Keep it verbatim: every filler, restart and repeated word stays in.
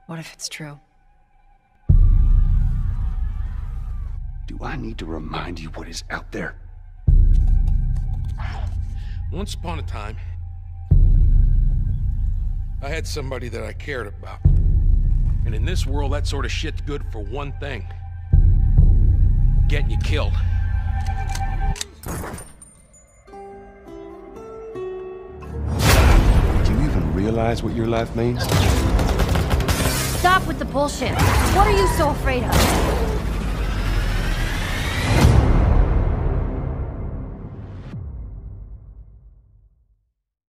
What if it's true? Do I need to remind you what is out there? Once upon a time, I had somebody that I cared about. And in this world, that sort of shit's good for one thing. Getting you killed. Do you even realize what your life means? Stop with the bullshit. What are you so afraid of?